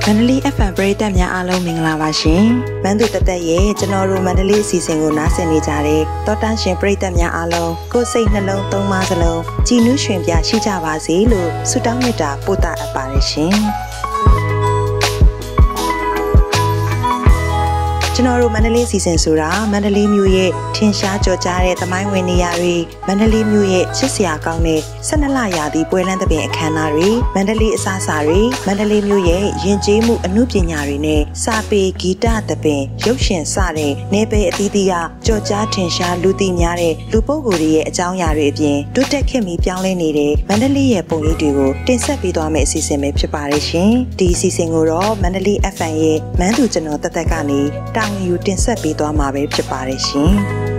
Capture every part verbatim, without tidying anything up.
Mandalay เอฟ เอ็ม ပရိသတ်များအားလုံးမင်္ဂလာပါရှင်။မန်းသူတသက်ရဲ့ကျွန်တော်တို့ Mandalay အစီအစဉ်ကိုနားဆင်နေကြတဲ့တောတန်းရှင်ပရိသတ်များအားလုံးကိုယ်စိတ်နှလုံးသုံးပါးစလုံးကြည်နူးရွှင်ပြရှိကြပါစေလို့ဆုတောင်းမေတ္တာပို့သအပ်ပါတယ်ရှင်။ကျွန်တော်တို့မန္တလေးစီစဉ်ဆိုတာမန္တလေးမြို့ရဲ့ထင်ရှားကြော်ကြားတဲ့သမိုင်းဝင်နေရာတွေမန္တလေးမြို့ရဲ့ချစ်စရာကောင်းတဲ့၁၂လရာသီပွဲလမ်းသဘင်အခမ်းအနားတွေမန္တလေးအစားအစာတွေမန္တလေးမြို့ရဲ့ယဉ်ကျေးမှုအမှုပညာတွေနဲ့စာပေဂီတသဘင်ရုပ်ရှင်စတဲ့နယ်ပယ်အသီးသီးကကြော်ကြားထင်ရှားလူသိများတဲ့လူပုဂ္ဂိုလ်တွေရဲ့အကြောင်းအရာတွေအပြင်တိုးတက်ခေတ်မီပြောင်းလဲနေတဲ့မန္တလေးရဲ့ပုံရိပ်တွေကိုတင်ဆက်ပေးသွားမယ့်အစီအစဉ်ပဲဖြစ်ပါတယ်ရှင်ဒီအစီအစဉ်ကိုတော့မန္တလေး เอฟ เอ็ม ရဲ့မန်းသူကျွန်တော်တက်တက်ကနေတောင်းယူတင်ဆက်ပေးသွားမှာပဲဖြစ်ပါတယ်ရှင်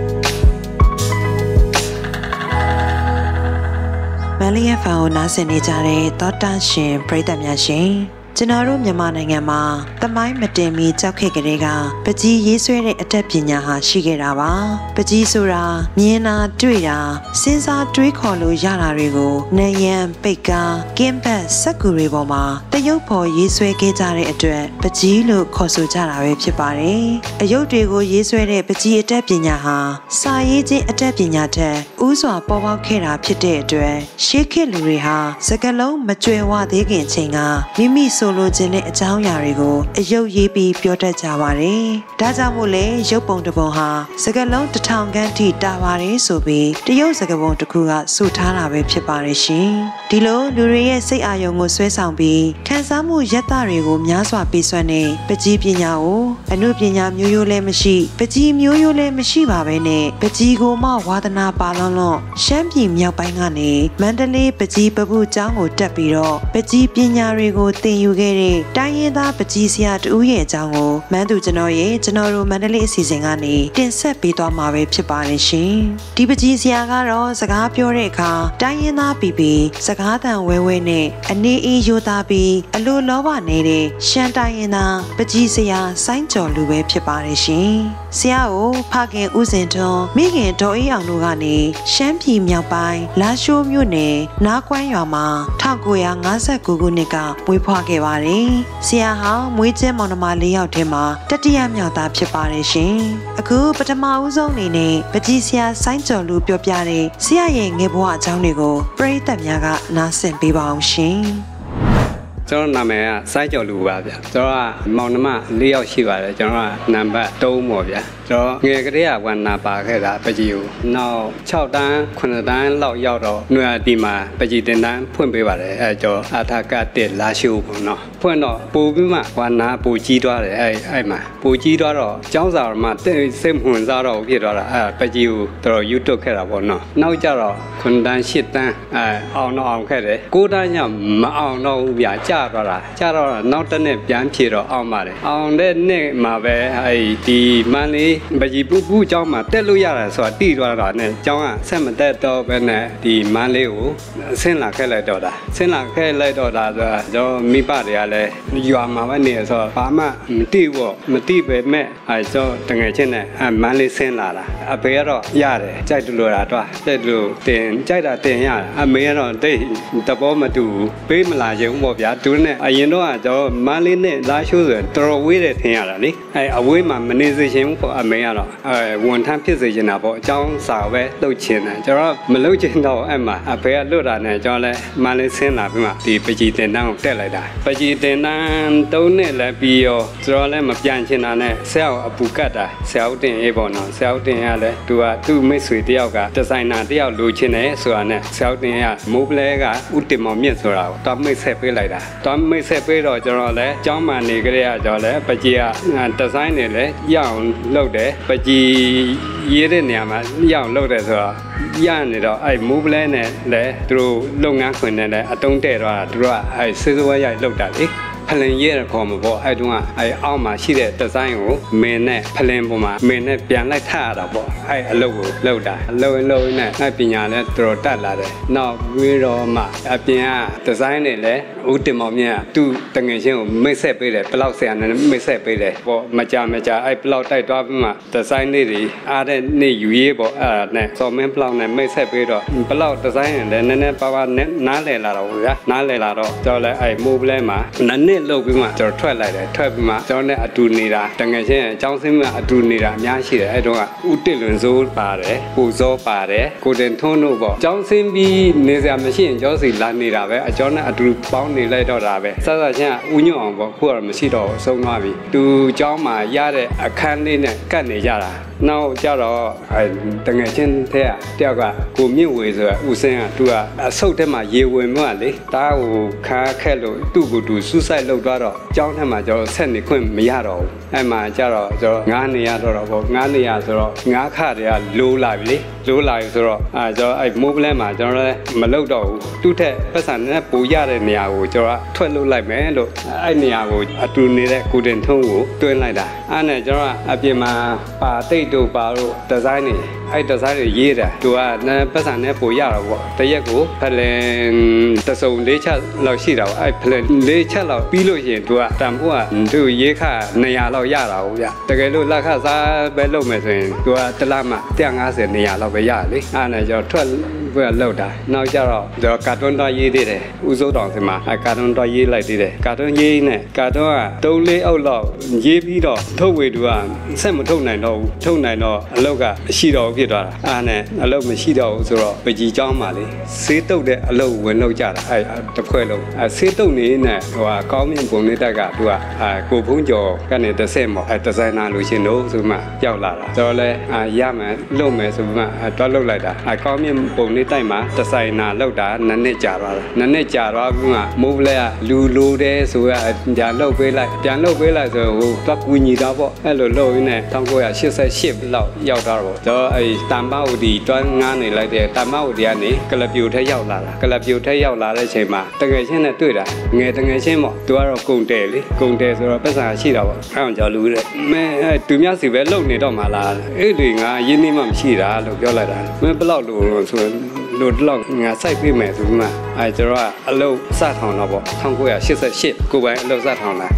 မန္တလေး เอฟ เอ็ม ကိုနားဆင်နေကြတဲ့သောတာရှင်ပရိသတ်များရှင်ကျွန်တော်တို့မြန်မာနိုင်ငံမှာသမိုင်းမတင်မီကြောက်ခဲ့ကြတဲ့ကပကြီးရေးဆွဲတဲ့အတတ်ပညာဟာရှိခဲ့တာပါပကြီးဆိုတာမြင်တာတွေ့တာစဉ်းစားတွေးခေါ်လို့ရတာတွေကိုနယံပိတ်ကားကင်းဘတ်စက်ကူတွေပေါ်မှာတရုပ်ဖော်ရေးဆွဲခဲ့ကြတဲ့အတွက်ပကြီးလို့ခေါ်ဆိုကြတာပဲဖြစ်ပါတယ်အယုတ်တွေကိုရေးဆွဲတဲ့ပကြီးအတတ်ပညာဟာစာရေးခြင်းအတတ်ပညာထက်ဥစွာပေါ်ပေါက်ခဲ့တာဖြစ်တဲ့အတွက်ရှေးခေတ်လူတွေဟာစကားလုံးမကြွယ်ဝသေးခင်ချိန်ကမိမိဆိုလိုချင်တဲ့အကြောင်းအရာတွေကိုအယုတ်ရေးပြီးပြောတတ်ကြပါတယ်။ဒါကြောင့်မို့လဲရုပ်ပုံတစ်ပုံဟာစကားလုံးတစ်ထောင်ခန့်ထိတာပါတယ်ဆိုပြီးတရုတ်စကားပုံတစ်ခုကဆိုထားတာပဲဖြစ်ပါတယ်ရှင်။ဒီလိုလူတွေရဲ့စိတ်အာရုံကိုဆွဲဆောင်ပြီးခံစားမှုယက်တတွေကိုများစွာပေးစွမ်းတဲ့ပကြီးပညာကိုအနုပညာမျိုးရိုးလည်းမရှိပကြီးမျိုးရိုးလည်းမရှိပါပဲနဲ့ပကြီးကိုမှဝါသနာပါလွန်းလွန်းရှမ်းပြည်မြောက်ပိုင်းကနေမန္တလေးပကြီးပပုကျောင်းကိုတက်ပြီးတော့ပကြီးပညာတွေကိုသင်ယူခဲ့တိုင်းရင်းသားပကြီးဆရာတူရဲ့အကြောင်းကိုမန်းသူကျွန်တော်ရဲ့ကျွန်တော်တို့မန္တလေးအစီအစဉ်ကနေတင်ဆက်ပေးသွားမှာပဲဖြစ်ပါတယ်ရှင်ဒီပကြီးဆရာကတော့စကားပြောတဲ့အခါတိုင်းရင်းသားပီပီစကားသံဝဲဝဲနဲ့အနေအေးရိုးသားပြီးအလိုလောဘနေတဲ့ရှမ်းတိုင်းရင်းသားပကြီးဆရာစိုင်းကျော်လူပဲဖြစ်ပါတယ်ရှင်ဆရာကိုဖခင်ဦးစင်ထွန်းမိခင်ဒေါ်အေးအောင်တို့ကနေရှမ်းပြည်မြောက်ပိုင်းလာရှိုးမြို့နယ်နားကွမ်းရွာမှာ၁၉၅၉ခုနှစ်ကမွေးဖွားခဲ့ပါတယ်ဆရာဟာမွေးကျဲမောင်နှမ၄ယောက်ထဲမှာတတိယမြောက်သားဖြစ်ပါတယ်ရှင်အခုပထမဦးဆုံးအနေနဲ့ပကြီးဆရာစိုင်းကျော်လူပြောပြတဲ့ဆရာရဲ့ငယ်ဘဝအကြောင်းတွေကိုပရိသတ်များကနားဆင်ပေးပါအောင်ရှင်ကျွန်တော်နာမည်ကစိုင်းကျော်လူပါဗျကျွန်တော်ကမောင်နှမ၄ယောက်ရှိပါတယ်ကျွန်တော်ကနံပါတ်၃ပေါ့ဗျကျွန်တော်ငယ်ကလေးကဝန်နာပါခဲ့တာပကြီးကိုနောက်၆တန်း၇တန်းလောက်ရောက်တော့နွေဒီမှာပကြီးတင်တန်းဖွင့်ပေးပါတယ်အဲကျွန်တော်အထာကတက်လာရှိုးပေါ့နော်ဖွင့်တော့ပို့ပြီးမှဝန်နာပို့ကြီးသွားတယ်အဲအဲ့မှာပို့ကြီးသွားတော့ကျောင်းစာမှာစိတ်ဝင်စားတော့ဖြစ်သွားတာအဲပကြီးကိုတော်တော်ယူတွတ်ခဲ့တာပေါ့နော်နောက်ကြတော့၇တန်း၈တန်းအဲအောင်တော့အောင်ခဲ့တယ်၉တန်းညမအောင်တော့ဘူးဗျကြာသွားတာကြာတော့နောက်တစ်နှစ်ပြန်ဖြေတော့အောင်ပါတယ်အောင်တဲ့နှစ်မှာပဲအဲဒီမန်းလေးပကြီးပူပူကျောင်းမှာတက်လို့ရတယ်ဆိုတာတိသွားတာနဲ့ကျောင်းကဆက်မတက်တော့ဘဲနဲ့ဒီမန်းလေးကိုဆင်းလာခဲ့လိုက်တော့တာဆင်းလာခဲ့လိုက်တော့တာဆိုတော့မိဘတွေကလည်းရွာမှာပဲနေဆိုတော့ဘာမှမတိဘူးမတိပဲမဲ့အဲဆိုတငယ်ချင်းနဲ့အဲမန်းလေးဆင်းလာတာအဖေကတော့ရတယ်ကြိုက်လို့တာတော့တက်လို့တင်ကြိုက်တာတင်ရတယ်အမေကတော့တိတ်တဘောမတူပေးမလာချင်ဘူးပေါ့ဗျာသူနဲ့အရင်တော့ကျွန်တော်မန်းလေးနဲ့လာရှိုးဆိုတော်တော်ဝေးတယ်ထင်ရတာလေအဲအဝေးမှာမနေစေချင်ဘူးပေါ့အမေကတော့အဲဝန်ထမ်းဖြစ်စေချင်တာပေါ့အကြောင်းစာပဲလှုပ်ချင်တယ်ကျွန်တော်မလှုပ်ချင်တော့အဲ့မှာအဖေကလွတ်တာနဲ့ကျွန်တော်လည်းမန်းလေးဆင်းလာပြီးမှဒီပကြီးတင်တန်းကိုတက်လိုက်တာပကြီးတင်တန်းသုံးနှစ်လည်းပြီးရောကျွန်တော်လည်းမပြန်ချင်တာနဲ့ဆရာကအပူကတ်တာဆရာဦးတင်အေးပေါ့နော်ဆရာဦးတင်ကလည်းသူကသူ့မိတ်ဆွေတယောက်ကဒီဇိုင်နာတယောက်လိုချင်တယ်ဆိုတာနဲ့ဆရာဦးတင်ကမိုးပလဲကဦးတင်မောင်မြင့်ဆိုတာကိုတော့မိတ်ဆက်ပေးလိုက်တာတော့မိတ်ဆက်ပေးတော့ကျွန်တော်လည်းကျောင်းမှနေကြရကျွန်တော်လည်းပကြီးကဒီဇိုင်းတွေလည်းရအောင်လုပ်တယ်ပကြီးရေးတဲ့နေရာမှာရအောင်လုပ်တယ်ဆိုတော့ရနေတော့အဲ့မူပလဲနဲ့လည်းသူတို့လုပ်ငန်းခွင်နဲ့လည်းအတုံးတဲ့တော့သူတို့ကအဲ့စေးစေးဝါးရိုက်လုပ်တာလေဖလင်ရဲခေါ်မှာပေါ့အဲ့တုန်းကအဲ့အောက်မှာရှိတဲ့ဒီဇိုင်းကိုမင်းနဲ့ဖလင်ပေါ်မှာမင်းနဲ့ပြန်လိုက်ထရတာပေါ့အဲ့အလုပ်ကိုလုပ်တာလုပ်ရင်လုပ်ရင်နဲ့ပညာလည်းတော်တော်တက်လာတယ်နောက်ပြီးတော့မှအပြင်ကဒီဇိုင်းတွေလည်းဦးတင်မောင်မြတ်သူ့တငယ်ချင်းကိုမိတ်ဆက်ပေးတယ်ဘလောက်ဆရာနဲ့မိတ်ဆက်ပေးတယ်ပေါ့မကြမကြအဲ့ဘလောက်တိုက်သွားပြီးမှဒီဇိုင်းလေးတွေအားတဲ့နေ့ယူရေးပေါ့အဲ့ဒါနဲ့စော်မင်းဘလောက်နဲ့မိတ်ဆက်ပေးတော့ဘလောက်ဒီဇိုင်းနဲ့လည်းနည်းနည်းပါးပါးနားလည်လာတော့ဗျာနားလည်လာတော့ကြောက်လဲအဲ့မိုးပလဲမှာနည်းနှစ်လောက်ပြီးမှကျွန်တော်ထွက်လိုက်တယ်ထွက်ပြီးမှကျွန်တော်နဲ့အတူနေတာတငယ်ချင်းအကြောင်းစင်းကအတူနေတာအများရှိတယ်အဲ့တော့ကဦးတစ်လွန်စိုးပါတယ်ပူစောပါတယ်ကိုတင်ထွန်းတို့ပေါ့အကြောင်းစင်းပြီးနေစရာမရှိရင်ကျောင်းစီလာနေတာပဲအကျောင်းနဲ့အတူပေါင်းနေလိုက်တော့တာပဲဆက်ဆက်ချင်းကဦးညွန့်အောင်ပေါ့ခုကတော့မရှိတော့ဆုံးသွားပြီသူကျောင်းမှာရတဲ့အခန်းလေးနဲ့ကတ်နေကြတာနောက်ကြတော့တငယ်ချင်းတဲ့တယောက်ကကိုမြင့်ဝေဆိုတာဦးစင်းကသူကအဆုတ်ထဲမှာရေဝင်မှလေတားကိုခါခက်လို့သူ့ကိုသူစူးစိုက်လုပ်သွားတော့ကျောင်းထဲမှာကျွန်တော်ဆက်နေခွင့်မရတော့ဘူးအဲ့မှာကြတော့ကျွန်တော်ငားနေရတော့တော့ပေါ့ငားနေရဆိုတော့ငားခတွေကလိုးလာပြီလေလိုးလာပြီဆိုတော့အဲကျွန်တော်အဲ့မိုးပလဲမှာကျွန်တော်လည်းမလုပ်တော့ဘူးသူ့ထက်ပတ်စံနဲ့ပူရတဲ့နေရာကိုကျွန်တော်ထွက်လို့လိုက်မယ်လို့အဲ့နေရာကိုအတူနေတဲ့ကိုတင်ထုံးကိုတွင်းလိုက်တာအဲ့နဲ့ကျွန်တော်ကအပြင်မှာပါတိတ်တို့ပါတို့ဒီဇိုင်းတွေအဲ့ဒီဇိုင်းတွေရေးတာသူကပတ်စံနဲ့ပူရတော့ပေါ့တရက်ကိုဖလင်တစုံလေးချက်လောက်ရှိတာပေါ့အဲ့ဖလင်လေးချက်လောက်ပြီးလို့ရှိရင်သူကတန်ဖိုးကသူရေးခနေရာလောက်ရတာဟုတ်ဗျတကယ်လို့လက်ခစားပဲလုပ်မယ်ဆိုရင်သူကတစ်လမှone hundred fiftyနေရာလောက်ပဲရလေအဲ့နဲ့ကျွန်တော်ထွက်ပြီးတော့လောက်တာနောက်ကျတော့ကျွန်တော်ကာတွန်းတော့ရေးသေးတယ်ဦးစိုးတောင်စင်မှာအဲကာတွန်းတော့ရေးလိုက်သေးတယ်ကာတွန်းရေးနဲ့ကာတွန်းကသုံးလေးအုပ်လောက်ရေးပြီးတော့ထုတ်ဝေသူကဆက်မထုတ်နိုင်တော့ဘူးထုတ်နိုင်တော့အလုတ်ကအရှိတော်ဖြစ်သွားတာအဲ့နဲ့အလုတ်မရှိတော့ဘူးဆိုတော့ပကြီးเจ้าမှာလေဆေးတုတ်တဲ့အလုတ်ဝင်လောက်ကြတာအဲတစ်ခွဲလုံးအဲဆေးတုတ်နေနဲ့ဟိုဟာကောင်းမြင့်ပုံလေးတက်ကသူကအဲကိုဖုံးကျော်ကနေတစ်ဆက်မော်အဲဒီဇိုင်နာလို့ရှင်တို့ဆိုမှရောက်လာတာဆိုတော့လဲအာရမယ်လုပ်မယ်ဆိုမှအဲတွားလုပ်လိုက်တာအဲကောင်းမြင့်ပုံလေးတိုက်မှာဒီဇိုင်နာလောက်တာနှစ်နှစ်ကြာသွားတာနှစ်နှစ်ကြာသွားပြီးမှမိုးပလဲကလူလိုတယ်ဆိုရပြန်လုပ်ပေးလိုက်ပြန်လုပ်ပေးလိုက်ဆိုဟိုတွားကူညီတာပေါ့အဲ့လိုလုပ်ရင်းနဲ့one thousand nine hundred eighty-eightလောက်ရောက်တော့တော့ကျွန်တော်အဲတမ်ပဝတီတွန်းငားနေလိုက်တဲ့တမ်ပဝတီကနေကလပြူထက်ရောက်လာတာကလပြူထက်ရောက်လာတဲ့အချိန်မှာတကယ်ချင်းနဲ့တွေ့တာငယ်တကယ်ချင်းပေါ့သူကတော့ကုံတယ်လေကုံတယ်ဆိုတော့ပတ်စံရှိတာပေါ့အဲ့အောင်ကြော်လူတဲ့မဲအဲသူများစီပဲလုံနေတော့မှလားအဲ့ဒီငါရင်းနှီးမှမရှိတာလို့ပြောလိုက်တာမင်းဘယ်လောက်လို့ဆိုလို့တော့ငါစိုက်ပေးမယ်ဆိုမှအဲကျွန်တော်ကအလုပ်စထောင်တော့ပေါ့one thousand nine hundred eighty-eightကိုပိုင်အလုပ်စထောင်လာ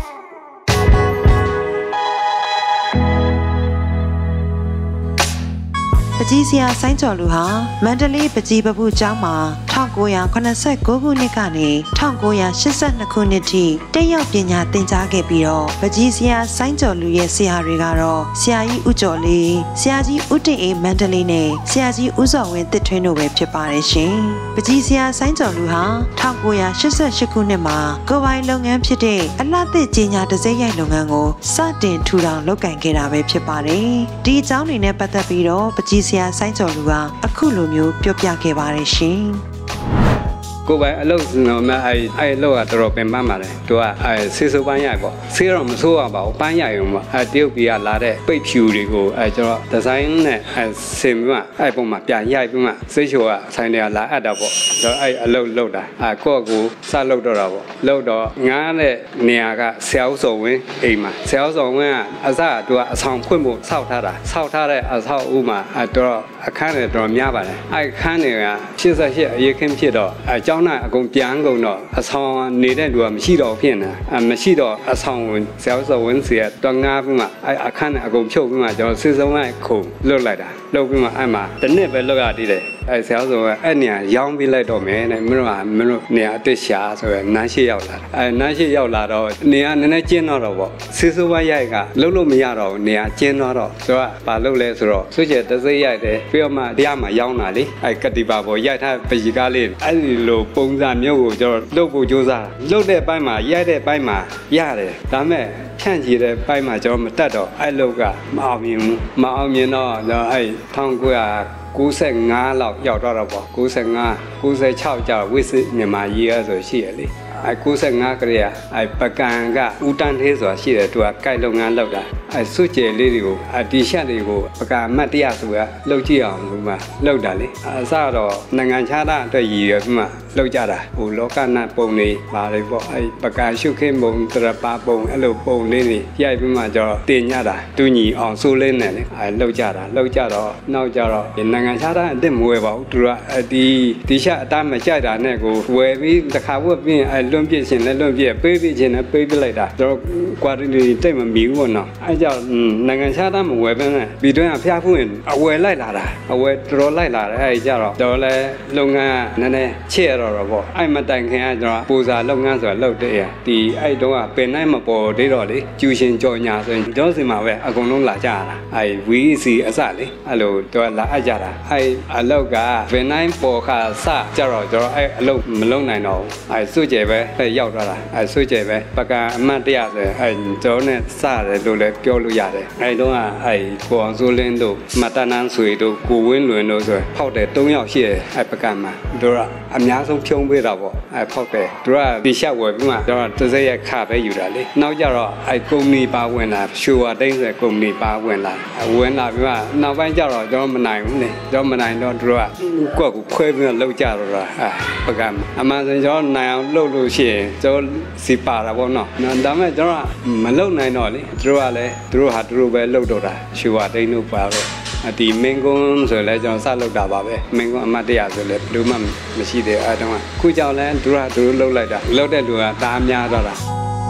ပကြီးစရာဆိုင်းကျော်လူဟာမန္တလေးပကြီးပပုကျောင်းမှာone thousand nine hundred eighty-nineခုနှစ်ကနေone thousand nine hundred eighty-twoခုနှစ်ထိတက်ရောက်ပညာသင်ကြားခဲ့ပြီးတော့ပကြီးစရာဆိုင်းကျော်လူရဲ့ဆရာတွေကတော့ဆရာကြီးဦးကျော်လေးဆရာကြီးဦးတင်အေးမန္တလေးနဲ့ဆရာကြီးဦးစောဝင်းတစ်ထွင်းတို့ပဲဖြစ်ပါတယ်ရှင်ပကြီးစရာဆိုင်းကျော်လူဟာone thousand nine hundred eighty-eightခုနှစ်မှာကိုပိုင်လုပ်ငန်းဖြစ်တဲ့အလှသစ်ကြီးညာတစိမ့်ရိုက်လုပ်ငန်းကိုစတင်ထူထောင်လုပ်ကိုင်ခဲ့တာပဲဖြစ်ပါတယ်ဒီအကြောင်းတွေနဲ့ပတ်သက်ပြီးတော့ပကြီးဆရာဆိုင်းကျော်လူကအခုလိုမျိုးပြောပြခဲ့ပါတယ်ရှင်ကိုပိုင်အလုပ်နော်မအဲအဲအလုပ်ကတော်တော်ပင်ပန်းပါတယ်သူကအဲဆေးစိုးပန်းရပေါ့ဆေးတော့မဆိုးရပါဘူးပန်းရရုံပေါ့အဲတရုတ်ပြည်ကလာတဲ့ပိတ်ဖြူတွေကိုအဲကျွန်တော်ဒီဇိုင်းနဲ့အဲဆင်ပြီးမှအဲပုံမှာပြန်ရိုက်ပြီးမှစိတ်ချိုကဆိုင်တွေကလာအပ်တာပေါ့ဆိုတော့အဲအလုပ်လုပ်တာအဲကိုယ့်ကိုစလုပ်တော့တာပေါ့လုပ်တော့ငားတဲ့နေရာကဆရာဦးစောဝင်းအိမ်မှာဆရာဦးစောဝင်းကအစကသူကအဆောင်ဖွင့်ဖို့စောက်ထားတာစောက်ထားတဲ့အဆောက်အဦမှာအဲတော့အခန်းတွေတော်များပါတယ်အဲအခန်းတွေကeighty-eightအရေးခင်းဖြစ်တော့အဲကျောင်းသားအကုန်ပြန်ကုန်တော့အဆောင်နေတဲ့လူကမရှိတော့ဖြစ်နေအဲမရှိတော့အဆောင်ဆရာဦးစောဝင်းစီကတော့ငားပြီးမှအဲအခန်းနဲ့အကုန်ဖြုတ်ပြီးမှကျွန်တော်စစ်စုံလိုက်ခုံလွတ်လိုက်တာလွတ်ပြီးမှအဲ့မှာတစ်နှစ်ပဲလွတ်ရသေးတယ်အဲဆရာဦးစောကအဲ့နေရာရောင်းပေးလိုက်တော့မယ်တဲ့မင်းတို့ကမင်းတို့နေရာအစ်ရှာဆိုရယ်နန်းရှိရောက်လာအဲနန်းရှိရောက်လာတော့နေရာနည်းနည်းကျင်းတော့တော့ပေါ့စစ်စုံဝိုင်းရိုက်ကလုံးလို့မရတော့ဘူးနေရာကျင်းတော့တော့ဆိုတော့ဘာလုပ်လဲဆိုတော့ဆွချေတစိမ့်ရိုက်တယ်ပြီးတော့မှတရားမှာရောင်းတာလေအဲကတိပါပေါ်ရိုက်ထားပကြီးကားလေးအဲ့ဒီလိုပုံစံမျိုးကိုကျွန်တော်လုပ်ဖို့ကြိုးစားလုပ်တဲ့ပိုင်းမှာရိုက်တဲ့ပိုင်းမှာရတယ်ဒါမဲ့ဖြန့်ချီတဲ့ပိုင်းမှာကျွန်တော်မတက်တော့အဲ့လောက်ကမအောင်မြင်ဘူးမအောင်မြင်တော့အဲ့one thousand nine hundred ninety-fiveလောက်ရောက်တော့တော့ပေါ့ninety-five ninety-sixကျတော့ဝိစစ်မြန်မာရေးရဆိုရှိရလေအဲninety-fiveကလေးကအဲပကံကဦးတန်းသေးဆိုတာရှိတယ်သူကကြိုက်လုပ်ငန်းလုပ်တာအဲစွတ်ကျယ်လေးတွေကိုအတီရှပ်တွေကိုပကံအမှတ်တရဆိုတာလုပ်ကြည့်အောင်လို့မှလုပ်တာလေအစတော့နိုင်ငံခြားသားအတွက်ရည်ရွယ်ပြီးမှလောက်ကြတာဟိုလောကနတ်ပုံတွေပါလေပေါ့အဲပကံရှုခင်းပုံတရပါပုံအဲ့လိုပုံလေးတွေရိုက်ပြီးမှကျတော့တင်ညတာတူညီအောင်စိုးလေးနဲ့လေအဲလောက်ကြတာလောက်ကြတော့နောက်ကြတော့နိုင်ငံခြားသားအစ်စ်မွေးပါဘူးသူကဒီတီရှပ်အတားမကြိုက်တာနဲ့ကိုဝယ်ပြီးတစ်ခါဝတ်ပြီးအဲလွန်ပြစ်ရှင်လည်းလွန်ပြစ်ပေးပြီးရှင်လည်းပေးပြလိုက်တာကျွန်တော်ကွာတီတိတ်မမီဘူးပေါ့နော်အဲကြောင့်နိုင်ငံခြားသားမဝယ်ဘဲနဲ့ပြီးတော့ဖျားဖူးရင်အဝယ်လိုက်လာတာအဝယ်တော်လိုက်လာတယ်အဲကြတော့တော်လည်းလုပ်ငန်းနည်းနည်းချဲ့တော့တော့ပေါ့အဲ့မတိုင်ခင်ကကျွန်တော်ပူစာလုပ်ငန်းဆိုတာလုပ်တဲ့ဒီအဲ့တုန်းကပင်နိုင်မပေါ်သေးတော့လေကျူရှင်ကြော်ညာဆိုရင်ကျွန်တော်စီမှာပဲအကုန်လုံးလာကြတာအဲ့ วี อี ซี အစလေအဲ့လိုတော့လာအပ်ကြတာအဲ့အလောက်ကပင်နိုင်ပေါ်ခါစကြတော့ကျွန်တော်အဲ့အလုပ်မလုပ်နိုင်တော့အဲ့စွကြဲပဲရောက်သွားတာအဲ့စွကြဲပဲပကအမတ်တရဆိုအဲ့ကျွန်တော်နဲ့စတယ်လို့လည်းပြောလို့ရတယ်အဲ့တုန်းကအဲ့ကိုအောင်စိုးလင်းတို့မတန်းနန်းဆွေတို့ကိုဝင်းလွင်တို့ဆိုဖောက်တယ်၃ယောက်ရှိတယ်အဲ့ပကမှာတို့ကအများဆုံးဖြုံးပေးတာပေါ့အဲ့ဖောက်တယ်တို့ကဒီရှက်ဝယ်ပြီးမှကျွန်တော်တစ်စက်ရက်ခပဲယူတာလေနောက်ကြတော့အဲ့ကုမ္ပဏီပါဝင်လာရှူဝါတိန်းဆိုကုမ္ပဏီပါဝင်လာဝင်လာပြီးမှနောက်ပိုင်းကျတော့ကျွန်တော်မနိုင်ဘူးလေကျွန်တော်မနိုင်တော့တို့ကကိုယ့်ကိုခွဲပြီးတော့လောက်ကြတော့တာအဲ့ပကမှာအမှန်ဆိုကျွန်တော်နိုင်အောင်လုပ်လို့ရှိရင်ကျွန်တော်စီပါတာပေါ့နော်ဒါပေမဲ့ကျွန်တော်မလုပ်နိုင်တော့လေတို့ကလည်းတို့ဟာတို့ပဲလုပ်တော့တာရှူဝါတိန်းတို့ပါတော့ဒီမင်းကွန်းဆိုလဲကျွန်တော်စလုပ်တာပါပဲမင်းကွန်းအမတ်တရဆိုလဲဘယ်လိုမှမရှိသေးအဲတုန်းကခုကြောင့်လဲသူကသူလှုပ်လိုက်တာလှုပ်တဲ့လူကတားများတော့တာ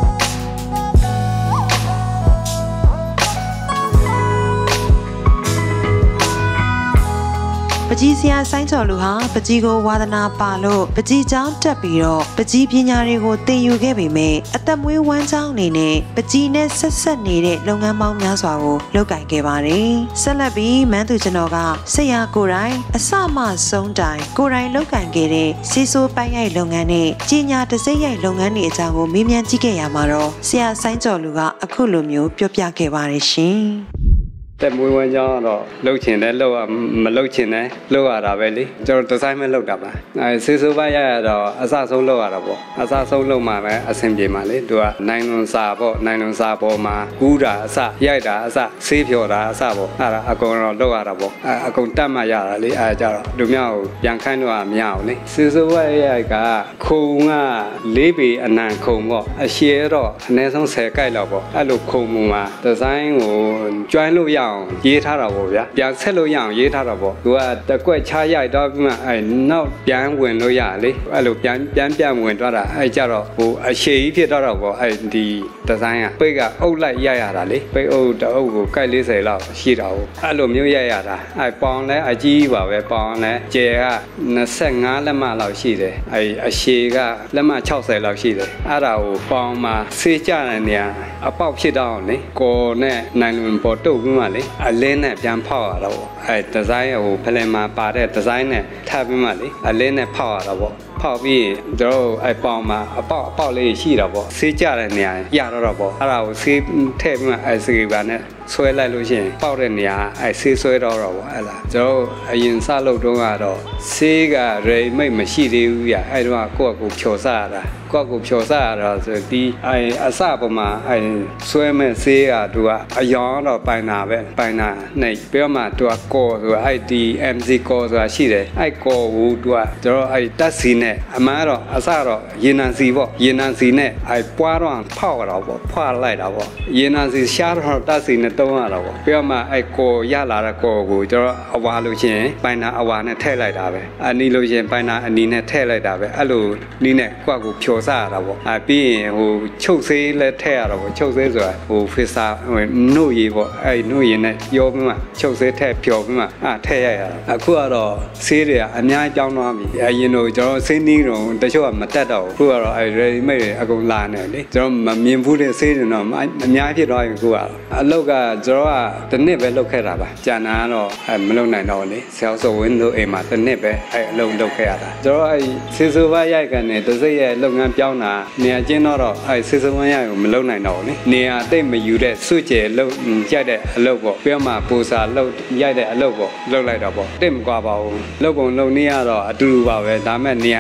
ပကြီးစရာဆိုင်းချော်လူဟာပကြီးကိုဝါသနာပါလို့ပကြီးကျောင်းတက်ပြီးတော့ပကြီးပညာတွေကိုသင်ယူခဲ့ပေမဲ့အသက်မွေးဝမ်းကျောင်းအနေနဲ့ပကြီးနဲ့ဆက်ဆက်နေတဲ့လုပ်ငန်းပေါင်းများစွာကိုလုပ်ကိုင်ခဲ့ပါတယ်။ဆက်လက်ပြီးမန်းသူကျွန်တော်ကဆရာကိုယ်တိုင်အစမှဆုံးတိုင်ကိုယ်တိုင်လုပ်ကိုင်ခဲ့တဲ့စီဆိုပိုင်းရိုက်လုပ်ငန်းနဲ့ကြီးညာတစိမ့်ရိုက်လုပ်ငန်းတွေအကြောင်းကိုမေးမြန်းကြည့်ခဲ့ရမှာတော့ဆရာဆိုင်းချော်လူကအခုလိုမျိုးပြောပြခဲ့ပါတယ်ရှင်။တဲ့မွေးဝမ်းကြောင်းတော့လှုပ်ချင်တယ်လှုပ်ရမလှုပ်ချင်တယ်လှုပ်ရတာပဲလေကျွန်တော်ဒီဇိုင်းမဲ့လှုပ်တာပါအဲဆေးဆိုးပါရရတော့အစဆုံးလှုပ်ရတာပေါ့အစဆုံးလှုပ်မှပဲအဆင်ပြေမှာလေသူကနိုင်လွန်စာပေါ့နိုင်လွန်စာပေါ်မှာကူးတာအစရိုက်တာအစဆေးဖြော်တာအစပေါ့အဲ့ဒါအကုန်တော့လှုပ်ရတာပေါ့အဲအကုန်တတ်မှရတာလေအဲကြတော့လူမျိုးကိုပြန်ခိုင်းတော့မရအောင်လေဆေးဆိုးပါရရကခုံကလေးပေအနံခုံပေါ့အရှည်တော့အနည်းဆုံးဆယ်ကိုက်လောက်ပေါ့အဲ့လိုခုံမှုမှာဒီဇိုင်းကိုကျွမ်းလို့ရရေးထားတာပေါ့ဗျာပြန်ဆက်လို့ရအောင်ရေးထားတာပေါ့သူကတကွက်ချရိုက်တော့ပြီးမှအဲနောက်ပြန်ဝင်လို့ရလေအဲ့လိုပြန်ပြန်ပြန်ဝင်သွားတာအဲကြတော့ဟိုအရှည်ကြီးဖြစ်တော့တော့ပေါ့အဲဒီဒီဇိုင်းကပိတ်ကအုပ်လိုက်ရိုက်ရတာလေပိတ်အုပ်တအုပ်ကိုကိုက်လေးဆယ်လောက်ရှိတာဟုတ်အဲ့လိုမျိုးရိုက်ရတာအဲပေါင်လဲအကြီးပါပဲပေါင်လဲကျယ်ကနှစ်ဆယ့်ငါးလက်မလောက်ရှိတယ်အဲအရှည်ကလက်မ၆၀လောက်ရှိတယ်အဲ့ဒါကိုပေါင်မှာဆေးကြတဲ့နေရာအပေါက်ဖြစ်တော့လေကော်နဲ့နိုင်လွန်ပေါ်တုတ်ပြီးမှလေအလင်းနဲ့ပြန်ဖောက်ရတော့အဲဒီဇိုင်းဟိုဖလင်မှာပါတဲ့ဒီဇိုင်းနဲ့ထပ်ပြီးမှလေအလင်းနဲ့ဖောက်ရတော့ပေါ့ဖောက်ပြီးကျွန်တော်အဲပေါင်မှာအပေါက်အပေါက်လေးရှိတော့ပေါ့ဆေးကြတဲ့နေရာရတော့တော့ပေါ့အဲ့ဒါကိုဆေးထည့်ပြီးမှအဲစကေပါနဲ့ဆွဲလိုက်လို့ရှိရင်ပေါက်တဲ့နေရာအဲဆေးဆွဲတော့တော့ပေါ့အဲ့ဒါကျွန်တော်အရင်စလုပ်တော့ကတော့ဆေးကရိမိတ်မရှိသေးဘူးပြအဲ့တော့ကိုယ့်အကူဖြော်စရတာကိုယ့်ကိုဖြော်စရတာဆိုဒီအဲအစပမာအဲဆွဲမဲ့ဆေးကသူကအယောင်တော့ပိုင်တာပဲပိုင်တာနဲ့ပြောမှသူကကော်ဆိုတာအဲ့ဒီ အမ် စီ ကော်ဆိုတာရှိတယ်အဲ့ကော်ကိုသူကကျွန်တော်အဲ့တက်စီနဲ့အမှန်တော့အစတော့ရေနံစီပေါ့ရေနံစီနဲ့အဲ့ပွားတော့ဖောက်ရတော့ပေါ့ဖွာလိုက်တာပေါ့ရေနံစီရှားတော့တက်စီနဲ့တုံးရတော့ပေါ့ပြောမှအဲ့ကော်ရလာတဲ့ကော်ကိုကျွန်တော်အဝါလို့ချင်းပိုင်တာအဝါနဲ့ထည့်လိုက်တာပဲအနီလို့ချင်းပိုင်တာအနီနဲ့ထည့်လိုက်တာပဲအဲ့လိုနီးနဲ့ကိုယ့်ကိုဖြော်စရတာပေါ့အဲ့ပြီးရင်ဟိုချုပ်ဆေးလည်းထည့်ရတော့ပေါ့ချုပ်ဆေးဆိုတာဟိုဖစ်စာနှုတ်ရည်ပေါ့အဲ့နှုတ်ရည်နဲ့ရောပြီးမှချုပ်ဆေးထည့်ဖြော်ပြီးမှအဲ့ထည့်ရရတာအခုကတော့ဆေးတွေကအများကြောင်းသွားပြီအရင်တို့ကျွန်တော်ဆေးနီးတော့တချို့ကမတက်တော့ဘူးအခုကတော့အဲ့ ready made တွေအကုန်လာနေလေကျွန်တော်မမြင်ဘူးတဲ့ဆေးတွေတော့အများဖြစ်သွားပြီအခုကအလောက်ကကျွန်တော်ကတစ်နှစ်ပဲလုပ်ခဲ့တာပါကျန်တာကတော့အဲ့မလုပ်နိုင်တော့လေဆယ်ဆော့ဝင်းတို့အိမ်မှာတစ်နှစ်ပဲအဲ့အလုပ်လုပ်ခဲ့ရတာကျွန်တော်အဲ့ဆေးဆိုးပါရိုက်ကနေတစ်စိတ်ရဲ့လုပ်ငန်းပြောင်းတာနေရာချင်းတော့အဲ့ဆေးဆိုးဝင်းရိုက်ကိုမလုပ်နိုင်တော့ဘူးလေနေရာတိတ်မယူတဲ့စွကျဲလုပ်ရိုက်တဲ့အလုပ်ပေါ့ပြောမှပူစာလုပ်ရိုက်တဲ့အလုပ်ပေါ့လုပ်လိုက်တော့ပေါ့တိတ်မကွာပါဘူးလုပ်ပုံလုပ်နည်းကတော့အတူတူပါပဲဒါမဲ့နေရာ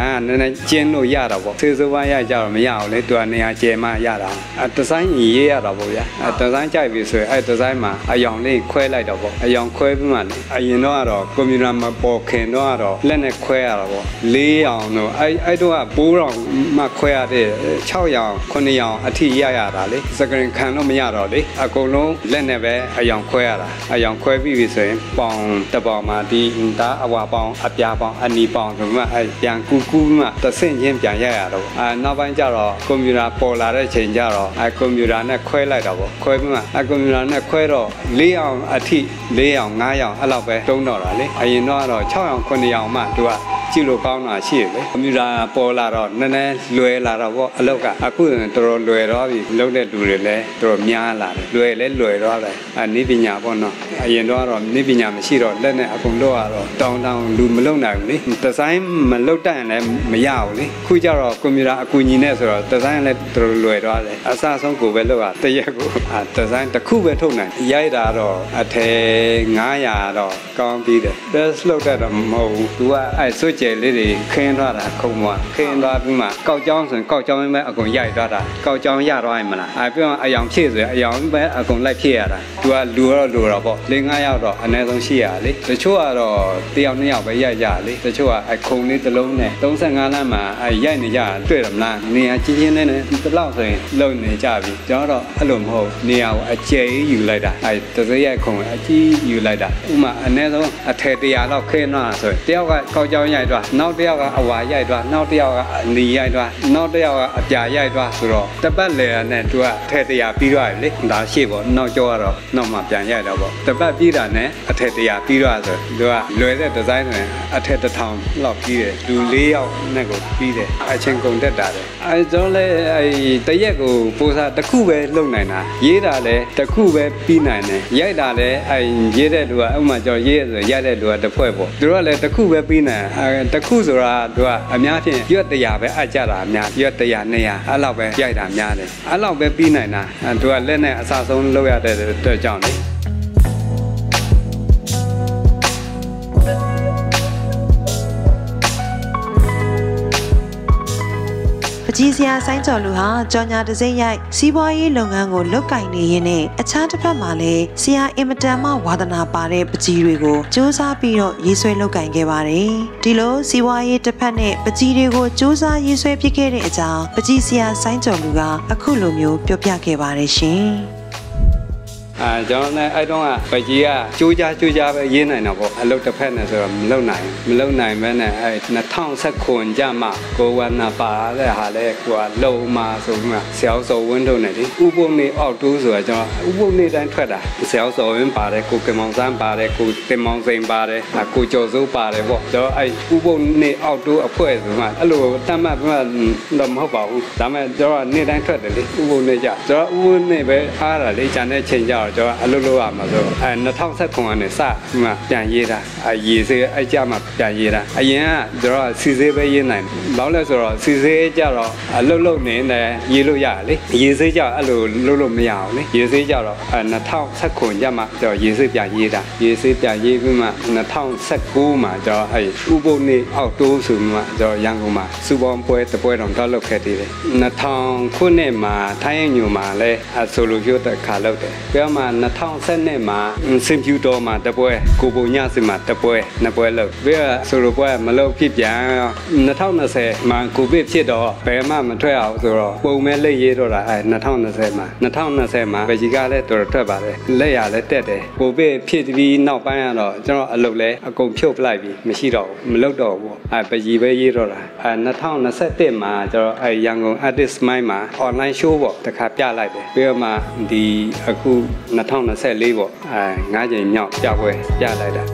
ကနည်းနည်းကျင်းလို့ရတော့ပေါ့သေစိုးပိုင်းရကြတော့မရအောင်လေသူကနေရာကျဲမှရတာအဲဒီဇိုင်းရေးရတော့ပေါ့ဗျာအဲဒီဇိုင်းကြိုက်ပြီဆိုရင်အဲဒီဇိုင်းမှာအယောင်လေးခွဲလိုက်တော့ပေါ့အယောင်ခွဲပြီးမှအရင်တော့ကတော့ကွန်ပျူတာမပေါ်ခင်တော့ကတော့လက်နဲ့ခွဲရတာပေါ့လေးအောင်တော့အဲအဲ့တော့ဘိုးတော်မှခွဲရတဲ့၆ရောင်ခုနှစ်ရောင်အထိရရတာလေစကရင်ခံတော့မရတော့လေအကုန်လုံးလက်နဲ့ပဲအယောင်ခွဲရတာအယောင်ခွဲပြီးပြီဆိုရင်ပေါင်တပေါင်မှာဒီဒါအဝါပေါင်အပြားပေါင်အနီပေါင်ဆိုမှအဲပြန်ကူကူးမှတဆင့်ချင်းပြန်ရရတော့အဲနောက်ပိုင်းကျတော့ကွန်ပျူတာပေါ်လာတဲ့ချိန်ကျတော့အဲကွန်ပျူတာနဲ့ခွဲလိုက်တော့ပေါ့ခွဲပြီးမှအဲကွန်ပျူတာနဲ့ခွဲတော့လေးအောင်အထိလေးအောင်ငါးအောင်အဲ့လောက်ပဲတုံးတော့တာလေအရင်တော့တော့၆အောင်ခုနှစ်အောင်မှသူကကြည့်လို့ကောင်းတာရှိတယ်လေကွန်ပျူတာပေါ်လာတော့နည်းနည်းလွယ်လာတော့ပေါ့အလောက်ကအခုတော်တော်လွယ်တော့ပြီလုံးတဲ့လူတွေလည်းတော်တော်များလာတယ်လွယ်လဲလွယ်တော့တယ်အဲနိပညာပေါ့နော်အရင်တော့တော့နိပညာမရှိတော့လက်နဲ့အကုန်လုပ်ရတော့တောင်းတောင်းလူမလုံနိုင်ဘူးလေဒီဇိုင်းမလုပ်တတ်ရင်လည်းမရဘူးလေခုကျတော့ကွန်ပျူတာအကူအညီနဲ့ဆိုတော့ဒီဇိုင်းလည်းတော်တော်လွယ်တော့တယ်အစဆုံးကိုပဲလုပ်ရတရက်ကိုအဲဒီဇိုင်းတစ်ခုပဲထုတ်နိုင်ရိုက်တာတော့အထည်ငါးရာတော့ကောင်းပြီးတယ် test လုပ်တတ်တော့မဟုတ်ဘူးသူကအဲစွတ်ကျဲလေးတွေခင်းသွားတာခုံမွာခင်းသွားပြီးမှကောက်ကြောင်းဆိုရင်ကောက်ကြောင်းပဲအကုန်ရိုက်သွားတာကောက်ကြောင်းရသွားရင်မလားအဲပြောအယောင်ဖြည့်ဆိုရင်အယောင်ပဲအကုန်လိုက်ဖြည့်ရတာသူကလူတော့လူတော့ပေါ့လေးငါးယောက်တော့အနည်းဆုံးရှိရလေတချို့ကတော့တယောက်နှစ်ယောက်ပဲရိုက်ကြလေတချို့ကအခုံလေးတစ်လုံးနဲ့၃၅လမ်းမှာအဲရိုက်နေကြတွေ့တယ်မလားနေရာချင်းချင်းနဲ့ဒီလောက်ဆိုရင်လုံနေကြပြီကျွန်တော်တော့အဲ့လိုမဟုတ်နေရာကိုအကျယ်ယူလိုက်တာအဲတစရိုက်ခုံအကြီးယူလိုက်တာဥမာအနည်းဆုံးအထည်တရာလောက်ခင်းသွားဆိုရင်တယောက်ကကောက်ကြောင်းရိုက်သွားနောက်တယောက်ကအဝါရိုက်သွားနောက်တယောက်ကအနီရိုက်သွားနောက်တယောက်ကအပြာရိုက်သွားဆိုတော့တပတ်လေနဲ့သူကထည်တရာပြီးသွားပြီလေဒါရှိပေါ့နောက်ကျောကတော့နောက်မှပြန်ရိုက်တော့ပေါ့တပတ်ပြီးတာနဲ့အထည်တရာပြီးသွားဆိုသူကလွယ်တဲ့ဒီဇိုင်းဆိုရင်အထည်တစ်ထောင်လောက်ပြီးတယ်လူ၄ယောက်နဲ့ကိုပြီးတယ်အချင်းကုန်တက်တာတယ်အဲကျွန်တော်လည်းအဲတရက်ကိုပိုစာတစ်ခုပဲလုပ်နိုင်တာရေးတာလည်းတစ်ခုပဲပြီးနိုင်တယ်ရိုက်တာလည်းအဲရေးတဲ့လူကဥမာကျွန်တော်ရေးဆိုရိုက်တဲ့လူကတစ်ဖွဲ့ပေါ့သူတို့ကလည်းတစ်ခုပဲပြီးနိုင်အဲတစ်ခုဆိုတာသူကအများဖြင့်ရွက်တရာပဲအကြတာအများရွက်တရာနှစ်ရာအဲ့လောက်ပဲရိုက်တာများတယ်အဲ့လောက်ပဲပြီးနိုင်တာသူကလက်နဲ့အစဆုံးလုပ်ရတဲ့အတွက်ကြောင့်လေပကြီးစရာဆိုင်းကြော်လူဟာကြော်ညာတစိမ့်ရိုက်စီးပွားရေးလုပ်ငန်းကိုလုပ်ကင်နေရင်းနဲ့အခြားတစ်ဖက်မှာလည်းဆရာအင်မတန်မှဝါသနာပါတဲ့ပကြီးတွေကိုစူးစမ်းပြီးတော့ရေးဆွဲလုပ်ကင်ခဲ့ပါတယ်ဒီလိုစီးပွားရေးတစ်ဖက်နဲ့ပကြီးတွေကိုစူးစမ်းရေးဆွဲဖြစ်ခဲ့တဲ့အကြောင်းပကြီးစရာဆိုင်းကြော်လူကအခုလိုမျိုးပြောပြခဲ့ပါတယ်ရှင်အာကျွန်တော်လည်းအဲ့တော့ကပကြီးကကြိုးကြားကြိုးကြားပဲရေးနိုင်တော့ပေါ့အလုပ်တစ်ဖက်နဲ့ဆိုတော့မလုပ်နိုင်မလုပ်နိုင်ပဲနဲ့အဲ့၂၀၁၉ကျမှကိုဝနာပါတဲ့ဟာလဲကိုကလုံမှာဆိုပြီးမှဆရာစောဝင်းတို့နဲ့လေဥပုံနေအောက်တိုးဆိုတာကျွန်တော်ဥပုံနေတိုင်းထွက်တာဆရာစောဝင်းပါတယ်ကိုကမောင်စန်းပါတယ်ကိုတင်မောင်စိန်ပါတယ်ကိုကျော်စိုးပါတယ်ပေါ့ကျွန်တော်အဲ့ဥပုံနေအောက်တိုးအဖွဲ့ဆိုမှအဲ့လိုတတ်မှတ်ပြီးတော့မဟုတ်ပါဘူးဒါမဲ့ကျွန်တော်ကနေတိုင်းထွက်တယ်လေဥပုံနေကြကျွန်တော်ဥပုံနေပဲအားတာလေဂျန်တဲ့ချိန်ကြကျွန်တော်အလုပ်လုပ်ရမှာဆိုအဲ၂၀၁၉ကနေစမှပြန်ရေးတာအဲရေးစေးအဲ့ကြမှာပြန်ရေးတာအရင်ကကျွန်တော်စီစေးပဲရေးနိုင်ဘာလို့လဲဆိုတော့စီစေးကြတော့အလုပ်လုပ်နေတယ်ရေးလို့ရတယ်လေရေးစေးကြအဲ့လိုလုပ်လို့မရအောင်လေရေးစေးကြတော့အဲ၂၀၁၉ကြမှာကျွန်တော်ရေးစေးပြန်ရေးတာရေးစေးပြန်ရေးပြီးမှ၂၀၁၉မှာကျွန်တော်အဲဥပုံနေအောက်တိုးဆိုမှကျွန်တော်ရန်ကုန်မှာစူပေါင်းပွဲတပွဲတော့တော့လုပ်ခဲ့သေးတယ်၂၀၀၀ခုနှစ်မှာထိုင်းညိုမှာလဲဆိုလိုဖြိုးတဲ့ခါလုပ်တယ်ပြောမှ၂၀၁၂မှာစင်ပြူတော်မှာတပွဲကိုပုံညစီမှာတပွဲနှစ်ပွဲလုပ်ပြီးတော့ဆိုလိုပွဲမလုပ်ဖြစ်ပြန်၂၀၂၀မှာကိုဗစ်ဖြစ်တော့ဘယ်မှမထွက်အောင်ဆိုတော့ပုံမဲ့လက်ရေးတော့တာအဲ၂၀၂၀မှာ၂၀၂၀မှာပကြီးကလည်းတော်တော်ထွက်ပါတယ်လက်ရလည်းတက်တယ်ကိုဗစ်ဖြစ်ပြီးနောက်ပိုင်းကတော့ကျွန်တော်အလုပ်လဲအကုန်ဖြုတ်ပလိုက်ပြီမရှိတော့ဘူးမလုပ်တော့ဘူးအဲပကြီးပဲရေးတော့တာအဲ၂၀၂၁မှာကျွန်တော်အဲရန်ကုန် artist mind မှာ online show ပေါ့တခါပြလိုက်တယ်ပြီးတော့မှဒီအခု၂၀၂၄ပေါ့အဲငါးကြိမ်မြောက်ပြပွဲပြလိုက်တာ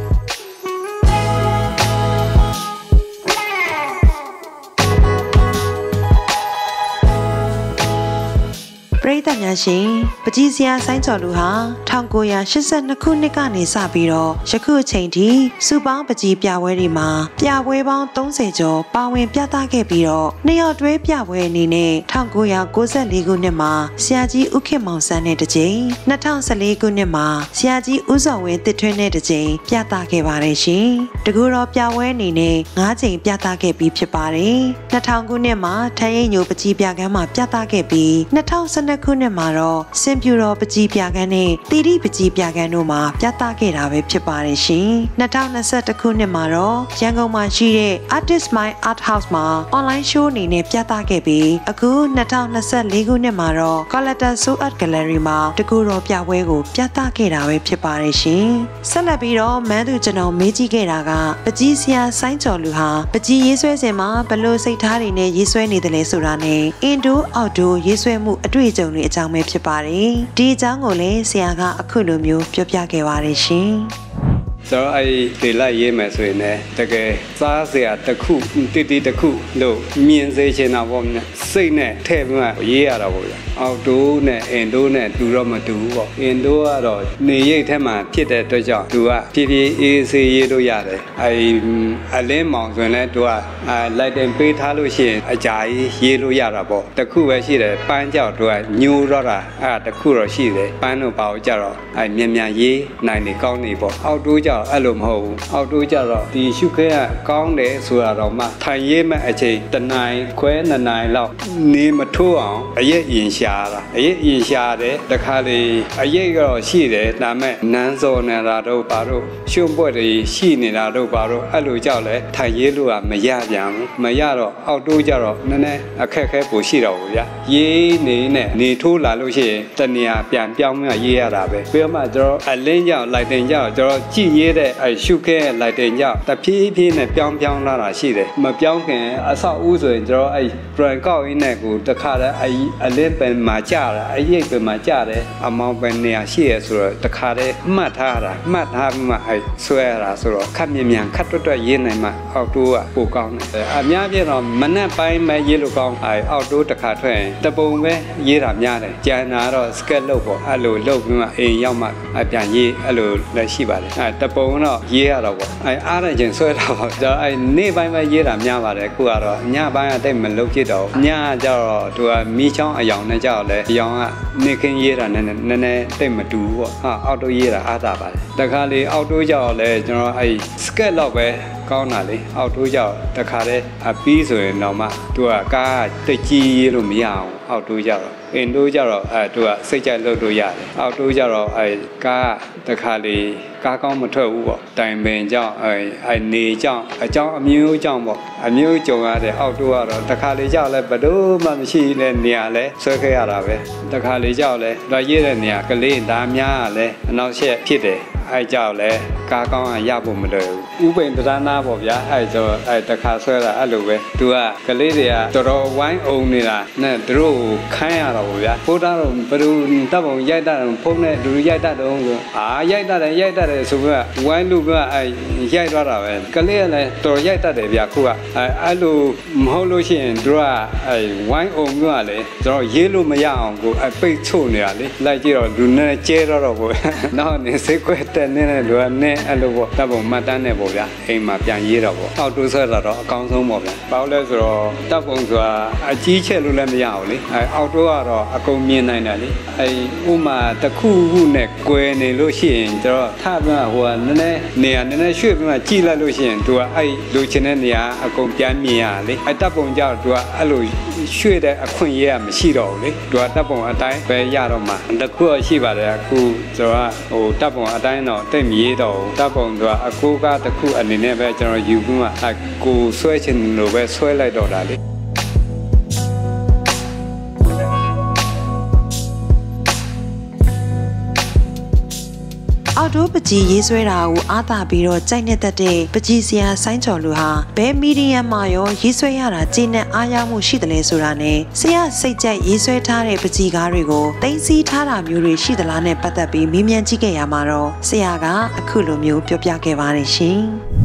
ပရိသတ်များရှင်ပကြီးစရာဆိုင်းကျော်လူဟာ၁၉၈၂ခုနှစ်ကနေစပြီးတော့ယခုအချိန်ထိစုပေါင်းပကြီးပြပွဲတွေမှာပြပွဲပေါင်း၃၀ကျော်ပါဝင်ပြသခဲ့ပြီးတော့နှစ်ယောက်တွဲပြပွဲအနေနဲ့၁၉၉၄ခုနှစ်မှာဆရာကြီးဦးခင်မောင်ဆန်းနဲ့တစ်ကြိမ်၂၀၁၄ခုနှစ်မှာဆရာကြီးဦးစောဝင်းတစ်ထွန်းနဲ့တစ်ကြိမ်ပြသခဲ့ပါတယ်ရှင်တကူတော်ပြပွဲအနေနဲ့၅ကြိမ်ပြသခဲ့ပြီးဖြစ်ပါတယ်၂၀၀၀ခုနှစ်မှာထန်းရိပ်ညိုပကြီးပြကန်းမှာပြသခဲ့ပြီး၂၀၁၂ခုနှစ်မှာတော့စင်ပြူတော်ပကြီးပြကန်းနဲ့တီတီပကြီးပြကန်းတို့မှာပြသခဲ့တာပဲဖြစ်ပါတယ်ရှင်၂၀၂၁ခုနှစ်မှာတော့ရန်ကုန်မှာရှိတဲ့ Artist My Art House မှာ online show အနေနဲ့ပြသခဲ့ပြီးအခု၂၀၂၄ခုနှစ်မှာတော့ Collector Show Art Gallery မှာတကူတော်ပြပွဲကိုပြသခဲ့တာပဲဖြစ်ပါတယ်ရှင်ဆက်လက်ပြီးတော့မန်းသူကျွန်တော်မေးကြည့်ခဲ့တာကပကြီးဆရာဆိုင်းကျော်လူဟာပကြီးရေးဆွဲစဉ်မှာဘလို့စိတ်ထားတွေနဲ့ရေးဆွဲနေတယ်လဲဆိုတာနဲ့အင်ဒိုအောက်ဒိုရေးဆွဲမှုအတွေ့အကြုံတွေအကြောင်းပဲဖြစ်ပါတယ်ဒီအကြောင်းကိုလည်းဆရာကအခုလိုမျိုးပြောပြခဲ့ပါတယ်ရှင်ကျွန်တော်အဲ့ဒီလိုက်ရေးမယ်ဆိုရင်လည်းတကယ်စားစရာတစ်ခုတိတိတစ်ခုလို့မြင်စေချင်တာပေါ့စိတ်နဲ့ထည့်ပြီးမှရေးရတာပေါ့ဗျအောက်ဒိုးနဲ့အင်ဒိုးနဲ့တူတော့မတူဘူးပေါ့အင်ဒိုးကတော့နေရိပ်ထဲမှာဖြစ်တဲ့အတွက်ကြောင့်သူကဖြည်းဖြည်းအေးဆေးရေးလို့ရတယ်အဲ့အလင်းမောင်ဆိုရင်လည်းသူကလိုက်တင်ပေးထားလို့ရှိရင်အကြာကြီးရေးလို့ရတာပေါ့တစ်ခုပဲရှိတယ်ပန်းကြောက်သူကညိုတော့တာအဲ့တစ်ခုတော့ရှိတယ်ပန်းတို့ပါတော့ကြတော့အဲ့မြန်မြန်ရေးနိုင်နေကောင်းနေပေါ့အောက်ဒိုးကြောက်အဲ့လိုမဟုတ်ဘူးအောက်တိုးကြတော့ဒီရှုခဲကကောင်းတယ်ဆိုတာတော့မှထိုင်ရေးမဲ့အချိန်တနိုင်ခွဲနှစ်နိုင်လောက်နေမထိုးအောင်အရက်ရင်ရှာတာအရက်ရင်ရှာတယ်တခါလေအရက်ကတော့ရှိတယ်ဒါမဲ့နန်းစော်နေတာတို့ဘာတို့ရှုံပွက်တွေရှိနေတာတို့ဘာတို့အဲ့လိုကြောက်လဲထိုင်ရေးလို့ကမရပြန်ဘူးမရတော့အောက်တိုးကြတော့နည်းနည်းအခက်ခဲပိုရှိတော့ဘူးဗျရေးနေနဲ့နေထိုးလာလို့ရှိရင်တနေရာပြန်ပြောင်းမှရေးရတာပဲပြီးတော့မှကျွန်တော်အလင်းကြောက်လိုက်တင်ကြောက်ကျွန်တော်ကြည့်ရေးတဲ့အဲရှုခဲလိုက်တဲ့ညတဖြည်းဖြည်းနဲ့ပြောင်းပြောင်းလာတာရှိတယ်မပြောင်းခင်အဆောက်အဦဆိုရင်ကျွန်တော်အဲ brand ကောက်ရင်းနဲ့ကိုတခါတည်းအဲအလင်းပင်မှာကြာတာအရိပ်ပင်မှာကြာတယ်အမောင်ပင်နေရာရှိရဆိုတော့တခါတည်းမှတ်ထားတာမှတ်ထားမှအဲဆွဲရတာဆိုတော့ခက်မြင်မြန်ခက်တွတ်တွတ်ရေးနိုင်မှအောက်တိုးကပိုကောင်းတယ်အများပြတော့မနဲ့ပိုင်းပဲရေးလို့ကောင်းအဲအောက်တိုးတခါထွက်ရင်တပုံပဲရေးတာများတယ်ကြံတာတော့ sketch လုပ်ပေါ့အဲ့လိုလုပ်ပြီးမှအိမ်ရောက်မှအပြန်ရေးအဲ့လိုလည်းရှိပါတယ်အဲတပုံတော့ရေးရတော့ပေါ့အဲအားရခြင်းဆွဲတော့ပေါ့ကျွန်တော်အဲနေ့ပိုင်းပဲရေးတာများပါတယ်အခုကတော့ညပိုင်းကတိတ်မလုပ်ဖြစ်တော့ညကျတော့သူကမီးချောင်းအယောင်နဲ့ကြောက်လဲအယောင်ကနေခင်းရေးတာနည်းနည်းနည်းနည်းတိတ်မတူဘူးပေါ့ဟာအောက်တိုးရေးတာအားတာပါတယ်တခါလေအောက်တိုးကြောက်လဲကျွန်တော်အဲ sketch လောက်ပဲကောင်းတာလေအောက်တိုးကြောက်တခါတည်းအပီးဆိုရင်တော့မှသူကကားတိတ်ကြီးရေးလို့မရအောင်အောက်တိုးကြောက်အင်တိုးကြတော့အဲသူကစိတ်ကြိုက်လုပ်လို့ရတယ်အောက်တိုးကြတော့အဲကားတခါလေကားကောင်းမထွက်ဘူးပေါ့တိုင်ပင်ကြောင့်အဲအဲနေကြောင့်အကြောင်းအမျိုးကြောင့်ပေါ့အမျိုးကြုံရတဲ့အောက်တိုးကတော့တခါလေကြောက်လဲဘလို့မှမရှိတဲ့နေရာလဲဆွဲခဲ့ရတာပဲတခါလေကြောက်လဲတော့ရေးတဲ့နေရာကလေးဒါများကလဲအနောက်ရှက်ဖြစ်တယ်အဲကြောက်လဲကားကောင်းရဖို့မလွယ်ဘူးဥပိန်တရားနာပေါ့ဗျာအဲဆိုအဲတခါဆွဲတာအဲ့လိုပဲသူကကလေးတွေကတော်တော်ဝိုင်းအောင်နေတာနဲ့သူတို့ခိုင်းရတော့ဗျာဖိုးတာတော့ဘယ်လိုတပ်ပုံရိုက်တာဖုန်းနဲ့လူရိုက်တတ်တော့ဆိုအာရိုက်တတ်တယ်ရိုက်တတ်တယ်ဆိုပြီးဝိုင်းလူကအဲရိုက်သွားတာပဲကလေးကလည်းတော်ရိုက်တတ်တယ်ဗျာခုကအဲအဲ့လိုမဟုတ်လို့ရှိရင်သူကအဲဝိုင်းအောင်ကလည်းကျွန်တော်ရေးလို့မရအောင်ကိုအပိတ်ချို့နေတာလေလိုက်ကြည့်တော့လူနဲ့ကျဲတော့တော့ပေါ့နောက်နေစိတ်ခွဲတက်နေတဲ့လူကနဲ့အဲ့လိုပေါ့တပ်ပုံမှတ်တမ်းနဲ့ပေါ့ဗျာအိမ်မှာပြန်ရေးတော့ပေါ့အောက်တိုးဆွဲတာတော့အကောင်းဆုံးပေါ့ဗျာဘာလို့လဲဆိုတော့တပ်ပုံဆိုတာအကြီးချက်လို့လည်းမရဘူးလေအဲအောက်တိုးကတော့အကုန်မြင်နိုင်တယ်လေအဲဥမာတစ်ခုခုနဲ့ကွယ်နေလို့ရှိရင်ကျွန်တော်ထပ်ပြီးဟိုကနည်းနည်းနေရာနည်းနည်းရွှေ့ပြီးမှကြည့်လိုက်လို့ရှိရင်သူကအဲ့လိုချင်တဲ့နေရာအကုန်ပြန်မြင်ရလေအဲတပ်ပုံကြောင့်သူကအဲ့လိုရွှေ့တဲ့အခွင့်အရေးကမရှိတော့ဘူးလေသူကတပ်ပုံအတိုင်းပဲရတော့မှတစ်ခုရှိပါတယ်အခုကျွန်တော်ကဟိုတပ်ပုံအတိုင်းတော့တိတ်မရေးတော့ဘူးတပ်ပုံသူကအကိုကတစ်ခုအနေနဲ့ပဲကျွန်တော်ယူပြီးမှအကိုဆွဲချင်လို့ပဲဆွဲလိုက်တော့တာလေအောက်တိုးပကြီးရေးဆွဲတာကိုအားသာပြီးတော့ကြိုက်နေတတ်တဲ့ပကြီးဆရာဆိုင်းကျော်လူဟာဘယ်မီဒီယမ်မှာရောရေးဆွဲရတာကျေနပ်အားရမှုရှိတယ်လဲဆိုတာနဲ့ဆရာစိတ်ကြိုက်ရေးဆွဲထားတဲ့ပကြီးကားတွေကိုတင်စီထားတာမျိုးတွေရှိသလားနဲ့ပတ်သက်ပြီးမေးမြန်းကြည့်ခဲ့ရမှာတော့ဆရာကအခုလိုမျိုးပြောပြခဲ့ပါတယ်ရှင်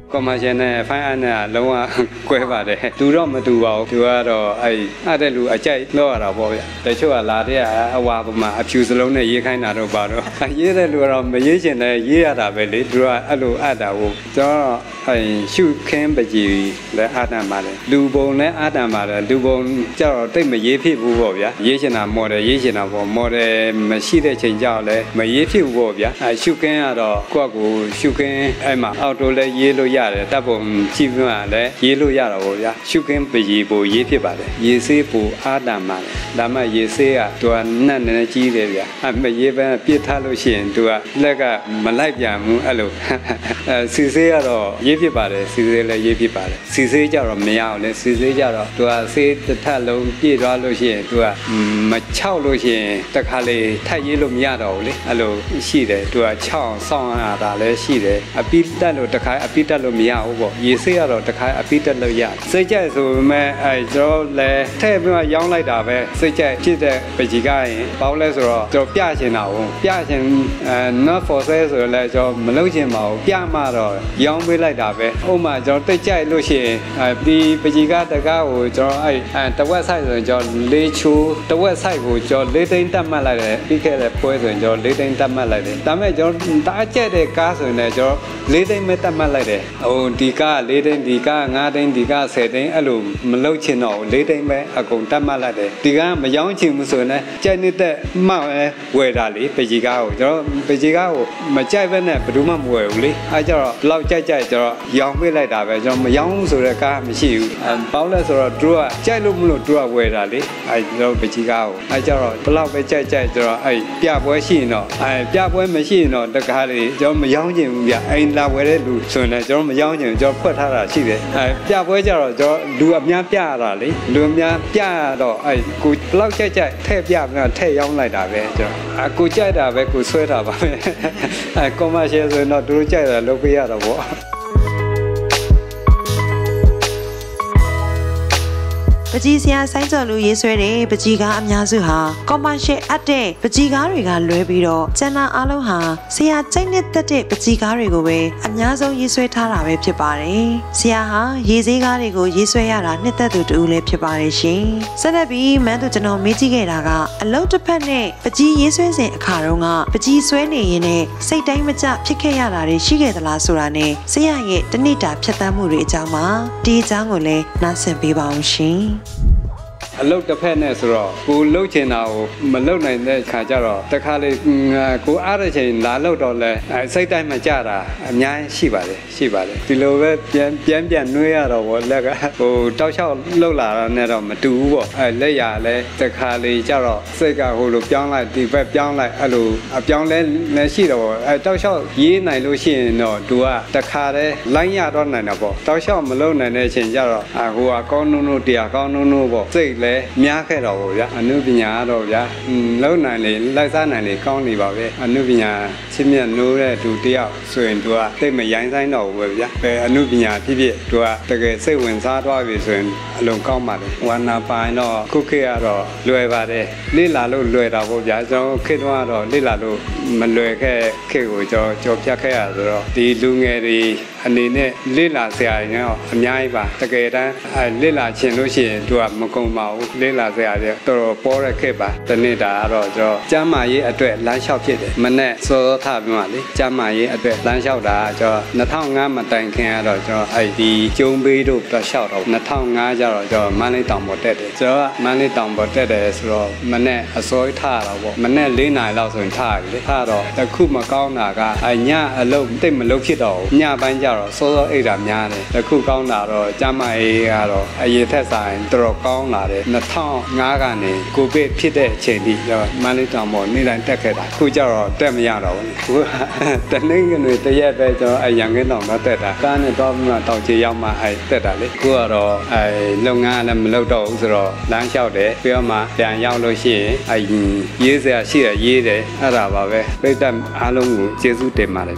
commercial နဲ့ fine နဲ့လုံးဝကွဲပါတယ်သူတော့မတူပါဘူးသူကတော့အဲ့အဲ့တဲ့လူအကြိုက်လောက်ရတာပေါ့ဗျတချို့ကလာတဲ့အဝါပမာအဖြူစလုံးနဲ့ရေးခိုင်းတာတော့ပါတော့ရေးတဲ့လူကတော့မရေးချင်တယ်ရေးရတာပဲလေသူကအဲ့လိုအပ်တာကိုကျွန်တော်အဲ့ရှုခင်းပကြီးလည်းအတန်ပါတယ်လူပုံလည်းအတန်ပါတယ်လူပုံကျတော့တိတ်မရေးဖြစ်ဘူးပေါ့ဗျာရေးချင်တာမော်ဒယ်ရေးချင်တာပေါ့မော်ဒယ်မရှိတဲ့ချိန်ကြောက်လည်းမရေးဖြစ်ဘူးပေါ့ဗျာအဲ့ရှုခင်းကတော့ကိုယ့်ကိုရှုခင်းအဲ့မှာအော်တိုလည်းရေးလို့ရတယ်တပ်ပုံကြည့်ပြီးမှလည်းရေးလို့ရတော့ပေါ့ဗျာရှုခင်းပကြီးပိုရေးဖြစ်ပါတယ်ရေးစေးပိုအတန်ပါတယ်ဒါမှရေးစေးကသူကနတ်နေကြီးတယ်ဗျာအမရေးပဲပြစ်ထားလို့ရှိရင်သူကလက်ကမလိုက်ပြန်ဘူးအဲ့လိုအဲစီစေးကတော့ရေးဖြစ်ပါတယ်စီစေးလည်းရေးဖြစ်ပါတယ်စီစေးကြတော့မရအောင်လေစီစေးကြတော့သူကစေးတစ်ထပ်လုံးပြည့်သွားလို့ရှိရင်သူကမချောက်လို့ရှိရင်တခါလေထပ်ရေးလို့မရတော့ဘူးလေအဲ့လိုရှိတယ်သူကချောက်ဆောင်းရတာလည်းရှိတယ်အပိတက်လို့တခါအပိတက်လို့မရဘူးပေါ့ရေးစေးကတော့တခါအပိတက်လို့ရစိတ်ကြိုက်ဆိုပေမဲ့အဲကျွန်တော်လည်းထည့်ပြီးမှရောင်းလိုက်တာပဲစိတ်ကြိုက်ဖြစ်တဲ့ပကြီးကရင်ပေါင်းလဲဆိုတော့ကျွန်တော်ပြချင်တာဟုတ်ပြချင်အဲ not for sale ဆိုလည်းကျွန်တော်မလုပ်ချင်ပါဘူးပြမှတော့ရောင်းပေးလိုက်တာပဲဥပမာကျွန်တော်တိတ်ကြိုက်လို့ရှိရင်အဲဒီပကြီးကတကားကိုကျွန်တော်အဲတဝက်ဆိုင်ဆိုရင်ကျွန်တော်လေးချိုးတဝက်ဆိုင်ကိုကျွန်တော်လေးသိန်းတက်မှတ်လိုက်တယ်ပြီးခဲ့တဲ့ပွဲဆိုရင်ကျွန်တော်လေးသိန်းတက်မှတ်လိုက်တယ်ဒါပေမဲ့ကျွန်တော်တအားကျက်တဲ့ကားဆိုရင်လည်းကျွန်တော်လေးသိန်းပဲတက်မှတ်လိုက်တယ်ဟိုဒီကားလေးသိန်းဒီကားငါးသိန်းဒီကားဆယ်သိန်းအဲ့လိုမလုပ်ချင်တော့လေးသိန်းပဲအကုန်တက်မှတ်လိုက်တယ်ဒီကားမရောင်းချင်ဘူးဆိုရင်လည်းကြိုက်နေတဲ့မှောက်ပဲဝယ်တာလေပကြီးကားကိုကျွန်တော်ပကြီးကားကိုမကြိုက်ဘဲနဲ့ဘယ်သူမှမဝယ်ဘူးလေအဲကြတော့ဘလောက်ကြိုက်ကြိုက်ကျွန်တော်ရောင်းပေးလိုက်တာပဲကျွန်တော်မရောင်းဘူးဆိုတဲ့ကားမရှိဘူးအဲပေါင်းလဲဆိုတော့သူကကြိုက်လို့မလို့သူကဝယ်တာလေအဲကျွန်တော်ပကြီးကားကိုအဲကြတော့ဘလောက်ပဲကြိုက်ကြိုက်ကျွန်တော်အဲပြပွဲရှိရင်တော့အဲပြပွဲမရှိရင်တော့တကားလေးကျွန်တော်မရောင်းချင်ဘူးဗျအိမ်လာဝယ်တဲ့လူဆိုရင်လည်းကျွန်တော်မရောင်းချင်ဘူးကျွန်တော်ဖွက်ထားတာရှိတယ်အဲပြပွဲကြတော့ကျွန်တော်လူအများပြရတာလေလူအများပြရတော့အဲကိုဘလောက်ကြိုက်ကြိုက်ထည့်ပြပြီးတော့ထည့်ရောင်းလိုက်တာပဲကျွန်တော်အကူကြိုက်တာပဲကိုဆွဲတာပါပဲအဲ commercial ဆိုရင်တော့သူတို့ကြိုက်တာလုပ်ပေးရတော့ပေါ့ပကြီးစရာဆိုင်ကျော်လူရေးဆွဲတဲ့ပကြီးကားအများစုဟာ commercial အပ်တဲ့ပကြီးကားတွေကလွဲပြီးတော့ကျန်တာအားလုံးဟာဆရာကြိုက်နဲ့တက်တဲ့ပကြီးကားတွေကိုပဲအများဆုံးရေးဆွဲထားတာပဲဖြစ်ပါတယ်။ဆရာဟာရေးစည်းကားတွေကိုရေးဆွဲရတာနှစ်သက်သူတူလည်းဖြစ်ပါတယ်ရှင်။ဆက်လက်ပြီးမန်းသူကျွန်တော်မေးကြည့်ခဲ့တာကအလုတ်တစ်ဖက်နဲ့ပကြီးရေးဆွဲစဉ်အခါတုန်းကပကြီးဆွဲနေရင်နဲ့စိတ်တိုင်းမကျဖြစ်ခဲ့ရတာတွေရှိခဲ့သလားဆိုတာနဲ့ဆရာရဲ့တဏိတာဖြတ်သန်းမှုတွေအကြောင်းပါဒီအကြောင်းကိုလည်းနားဆင်ပေးပါအောင်ရှင်။အလုတ်တစ်ဖက်နဲ့ဆိုတော့ကိုလှုပ်ချင်တာကိုမလှုပ်နိုင်တဲ့ခါကျတော့တခါလေကိုအားတဲ့ချိန်လာလှုပ်တော့လဲစိတ်တိုင်းမကြတာအများကြီးရှိပါတယ်ရှိပါတယ်ဒီလိုပဲပြန်ပြန်ပြန်နှွေးရတော့ဗောလက်ကဟိုတောက်လျှောက်လှုပ်လာတာနဲ့တော့မတူဘူးဗောအဲလက်ရလဲတခါလေကျတော့စိတ်ကဟိုလိုပြောင်းလိုက်ဒီဘက်ပြောင်းလိုက်အဲ့လိုအပြောင်းလဲလည်းရှိတော့ဗောအဲတောက်လျှောက်ရေးနိုင်လို့ရှိရင်တော့သူကတခါတည်းလိုင်းရတော့နိုင်တာဗောတောက်လျှောက်မလှုပ်နိုင်တဲ့ချိန်ကျတော့ဟိုအကောင်းနုံနုံတရားကောင်းနုံနုံဗောစိတ်လဲများခဲ့တော့ဗျာအနုပညာတော့ဗျာလုံနိုင်လေလိုက်စားနိုင်လေကောင်းနေပါပဲအနုပညာချင်းမြတ်နိုးတဲ့သူတယောက်ဆိုရင်သူကတိတ်မရိုင်းဆိုင်တော့ဘူးပဲဗျာပဲအနုပညာဖြစ်ဖြစ်သူကတကယ်စိတ်ဝင်စားသွားပြီဆိုရင်အလုံးကောင်းပါတယ်ဝါနာပိုင်းတော့ခုခေတ်ကတော့လွယ်ပါတယ်လေ့လာလို့လွယ်တာပေါ့ဗျာကျွန်တော်ခေတ်တော့ကတော့လေ့လာလို့မလွယ်ခဲ့ခေတ်ကိုကျွန်တော်ကြော်ဖြတ်ခဲ့ရဆိုတော့ဒီလူငယ်တွေအနေနဲ့လေ့လာစရာတွေတော့အများကြီးပါတကယ်တမ်းအဲလေ့လာချင်လို့ရှိရင်သူကမကုန်ပါဘူးလေ့လာစရာတွေတော်တော်ပေါ်ရခဲ့ပါဒီနေ့ဒါကတော့ကျွန်တော်ကျမ်းမာရေးအတွက်လမ်းလျှောက်ဖြစ်တယ်မနဲ့စောစောထပြီးမှလေကျမ်းမာရေးအတွက်လမ်းလျှောက်တာကျွန်တော်နှစ်ထောင်ငါးမတိုင်ခင်ကတော့ကျွန်တော်အဲ့ဒီကျုံပေးတို့ပြလျှောက်တော့နှစ်ထောင်ငါးကျတော့ကျွန်တော်မန်းလေးတောင်ပေါ်တက်တယ်ကျွန်တော်ကမန်းလေးတောင်ပေါ်တက်တယ်ဆိုတော့မနဲ့အစိုးရထတာပေါ့မနဲ့လေးနာရီလောက်ဆိုရင်ထပြီလေထတော့တခုမကောင်းတာကအညအလုပ်တိတ်မလုပ်ဖြစ်တော့ဘူးညပိုင်းကျတော့စောစောအိတ်တာများတယ်တခုကောင်းတာတော့ကျမ်းမာရေးကတော့အရေးထက်ဆိုင်တော်တော်ကောင်းလာတယ်နှစ်ထောင်ငါးကနေကိုဗစ်ဖြစ်တဲ့အချိန်ထိကျွန်တော်မန်းလေးတောင်ပေါ်နေ့တိုင်းတက်ခဲ့တာခုကျတော့တက်မရတော့ဘူးခုတနေ့ကနေတရက်ပဲကျွန်တော်အရန်ကင်းတောင်တော့တက်တာကားနဲ့တော့မှတောင်ချေရောက်မှအဲတက်တာလေခုကတော့အဲလုပ်ငန်းလည်းမလုပ်တော့ဘူးဆိုတော့လမ်းလျှောက်တယ်ပြီးတော့မှပြန်ရောက်လို့ရှိရင်အဲရေးစရာရှိတယ်ရေးတယ်အဲ့ဒါပါပဲပြည့်တက်အားလုံးကိုကျေးဇူးတင်ပါတယ်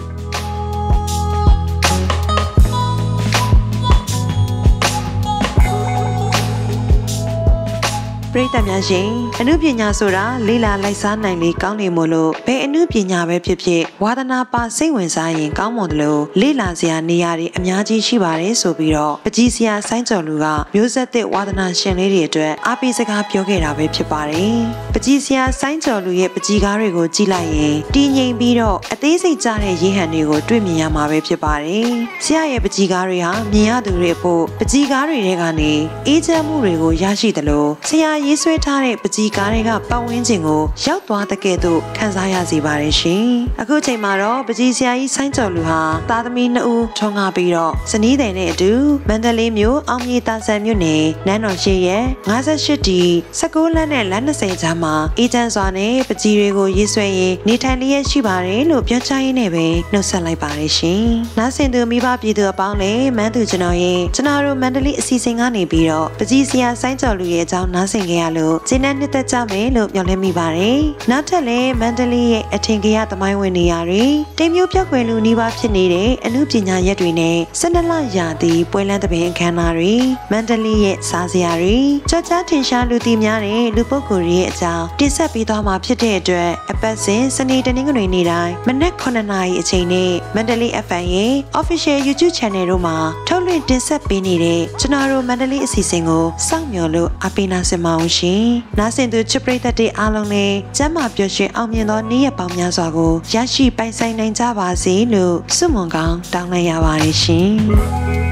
ပရိသတ်များရှင်အနုပညာဆိုတာလေးလာလိုက်စားနိုင်လေကောင်းနေမို့လို့ဘယ်အနုပညာပဲဖြစ်ဖြစ်ဝါသနာပါစိတ်ဝင်စားရင်ကောင်းမွန်တယ်လို့လေးလာစရာနေရာတွေအများကြီးရှိပါတယ်ဆိုပြီးတော့ပကြီးစရာဆိုင်းကျော်လူကမျိုးဆက်သစ်ဝါသနာရှင်လေးတွေအတွက်အားပေးစကားပြောခဲ့တာပဲဖြစ်ပါတယ်ပကြီးစရာဆိုင်းကျော်လူရဲ့ပကြီးကားတွေကိုကြည့်လိုက်ရင်တည်ငြိမ်ပြီးတော့အသေးစိတ်ကြတဲ့ရေဟန်တွေကိုတွေ့မြင်ရမှာပဲဖြစ်ပါတယ်ဆရာရဲ့ပကြီးကားတွေဟာမြင်ရသူတွေဖို့ပကြီးကားတွေထဲကနေအေးချမ်းမှုတွေကိုရရှိတယ်လို့ဆရာရေးဆွဲထားတဲ့ပကြီးကားတွေကပတ်ဝန်းကျင်ကိုရောက်သွားတဲ့ကဲ့သို့ခံစားရစေပါတယ်ရှင်အခုချိန်မှာတော့ပကြီးဆရာကြီးဆိုင်းကျော်လူဟာသားသမီးနှစ်ဦးထွန်းကားပြီးတော့ဇနီးတဲ့နဲ့အတူမန္တလေးမြို့အောင်မြေတာဆန်မြို့နယ်နန်းတော်ရှိရဲ့၅၈ဒီ၁၉လမ်းနဲ့လမ်း၂၀ကြားမှာအေးချမ်းစွာနဲ့ပကြီးတွေကိုရေးဆွဲရင်းနေထိုင်လျက်ရှိပါတယ်လို့ပြောချရင်းနဲ့ပဲနှုတ်ဆက်လိုက်ပါတယ်ရှင်နားဆင်သူမိဘပြည်သူအပေါင်းလည်းမန်းသူကျွန်တော်ရဲ့ကျွန်တော်တို့မန္တလေးအစီအစဉ်ကနေပြီးတော့ပကြီးဆရာဆိုင်းကျော်လူရဲ့အကြောင်းနားဆင်ကြရလို့ကျင်းတဲ့နှစ်သက်ကြမယ်လို့ပြောလဲမိပါတယ်နောက်ထပ်လည်းမန္တလေးရဲ့အထင်ကြီးရသမိုင်းဝင်နေရာတွေတိမ်မျိုးပြောက်ွယ်လူနှီးပါဖြစ်နေတဲ့အမှုပညာရက်တွေနဲ့စနလရာသီပွဲလန်းသဘင်အခမ်းအနားတွေမန္တလေးရဲ့စားစရာတွေကြောက်ကြားထင်ရှားလူသိများတဲ့လူပုဂ္ဂိုလ်တွေရဲ့အကြောင်းတင်ဆက်ပေးသွားမှာဖြစ်တဲ့အတွက်အပတ်စဉ်စနေတနင်္ဂနွေနေ့တိုင်းမနက်ခုနှစ်နာရီအချိန်နဲ့မန္တလေး F M ရဲ့ Official YouTube Channel တို့မှာထုတ်လွှင့်တင်ဆက်ပေးနေတဲ့ကျွန်တော်တို့မန္တလေးအစီအစဉ်ကိုစောင့်မျှော်လို့အပိနာစင်မအောင်ရှင်နားဆင်သူချစ်ပရိသတ်တွေအားလုံးလည်းကျမ်းမာပျော်ရွှင်အောင်မြင်သောနေ့ရက်ပေါင်းများစွာကိုရရှိပိုင်ဆိုင်နိုင်ကြပါစေလို့ဆုမွန်ကောင်းတောင်းလိုက်ရပါတယ်ရှင်